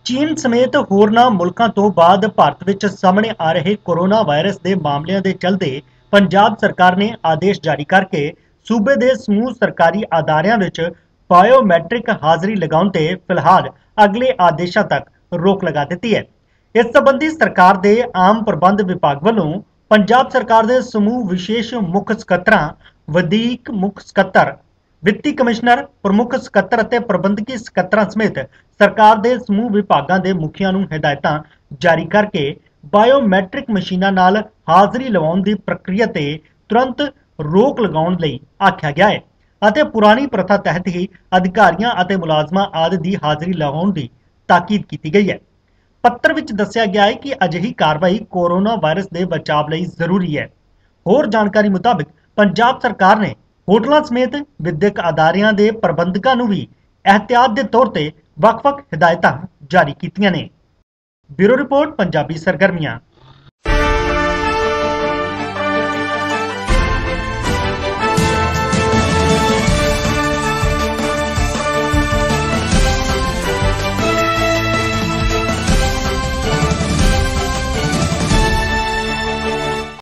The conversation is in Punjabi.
ਚੀਨ ਸਮੇਤ ਹੋਰਨਾਂ ਮੁਲਕਾਂ ਤੋਂ ਬਾਅਦ ਭਾਰਤ ਵਿੱਚ ਸਾਹਮਣੇ ਆ ਰਹੇ ਕੋਰੋਨਾ ਵਾਇਰਸ ਦੇ ਮਾਮਲਿਆਂ ਦੇ ਚਲਦੇ ਪੰਜਾਬ ਸਰਕਾਰ ਨੇ ਆਦੇਸ਼ ਜਾਰੀ ਕਰਕੇ ਸੂਬੇ ਦੇ ਸਮੂਹ ਸਰਕਾਰੀ ਅਦਾਰਿਆਂ ਵਿੱਚ ਬਾਇਓਮੈਟ੍ਰਿਕ ਹਾਜ਼ਰੀ ਲਗਾਉਣ ਤੇ ਫਿਲਹਾਲ ਅਗਲੇ ਆਦੇਸ਼ਾਂ ਤੱਕ ਰੋਕ ਲਗਾ ਦਿੱਤੀ ਹੈ। ਇਸ ਸੰਬੰਧੀ ਸਰਕਾਰ ਦੇ ਆਮ ਪ੍ਰਬੰਧ ਵਿਭਾਗ ਵੱਲੋਂ ਪੰਜਾਬ ਸਰਕਾਰ ਦੇ ਸਮੂਹ ਵਿਸ਼ੇਸ਼ ਮੁੱਖ ਸਕੱਤਰਾਂ, ਵਧੀਕ ਮੁੱਖ ਸਕੱਤਰ, ਵਿੱਤੀ ਕਮਿਸ਼ਨਰ, ਪ੍ਰਮੁੱਖ ਸਕੱਤਰ ਅਤੇ ਪ੍ਰਬੰਧਕੀ ਸਕੱਤਰਾਂ ਸਮੇਤ ਸਰਕਾਰ ਦੇ ਸਮੂਹ ਵਿਭਾਗਾਂ ਦੇ ਮੁਖੀਆਂ ਨੂੰ ਹਦਾਇਤਾਂ ਜਾਰੀ ਕਰਕੇ ਬਾਇਓਮੈਟ੍ਰਿਕ ਮਸ਼ੀਨਾਂ ਨਾਲ ਹਾਜ਼ਰੀ ਲਵਾਉਣ ਦੀ ਪ੍ਰਕਿਰਿਆ ਤੇ ਤੁਰੰਤ ਰੋਕ ਲਗਾਉਣ ਲਈ ਆਖਿਆ ਗਿਆ ਹੈ ਅਤੇ ਪੁਰਾਣੀ ਪ੍ਰਥਾ ਤਹਿਤ ਹੀ ਅਧਿਕਾਰੀਆਂ ਅਤੇ ਮੁਲਾਜ਼ਮਾਂ ਆਦਿ ਦੀ ਹਾਜ਼ਰੀ ਲਗਾਉਣ ਦੀ ਤਾਕੀਦ ਕੀਤੀ ਗਈ ਹੈ। ਪੱਤਰ ਵਿੱਚ ਦੱਸਿਆ ਗਿਆ ਹੈ ਕਿ ਅਜਿਹੀ ਕਾਰਵਾਈ ਕੋਰੋਨਾ ਵਾਇਰਸ ਦੇ ਬਚਾਅ ਲਈ ਜ਼ਰੂਰੀ ਹੈ। ਹੋਰ ਜਾਣਕਾਰੀ ਮੁਤਾਬਕ ਪੰਜਾਬ ਸਰਕਾਰ ਨੇ ਹੋਟਲਾਂ ਸਮੇਤ ਵਿਦਿਅਕ ਅਦਾਰਿਆਂ ਦੇ ਪ੍ਰਬੰਧਕਾਂ ਨੂੰ ਵੀ एहतियात ਦੇ ਤੌਰ ਤੇ ਵੱਖ-ਵੱਖ ਹਦਾਇਤਾਂ ਜਾਰੀ ਕੀਤੀਆਂ ਨੇ। ਬਿਊਰੋ ਰਿਪੋਰਟ, ਪੰਜਾਬੀ ਸਰਗਰਮੀਆਂ।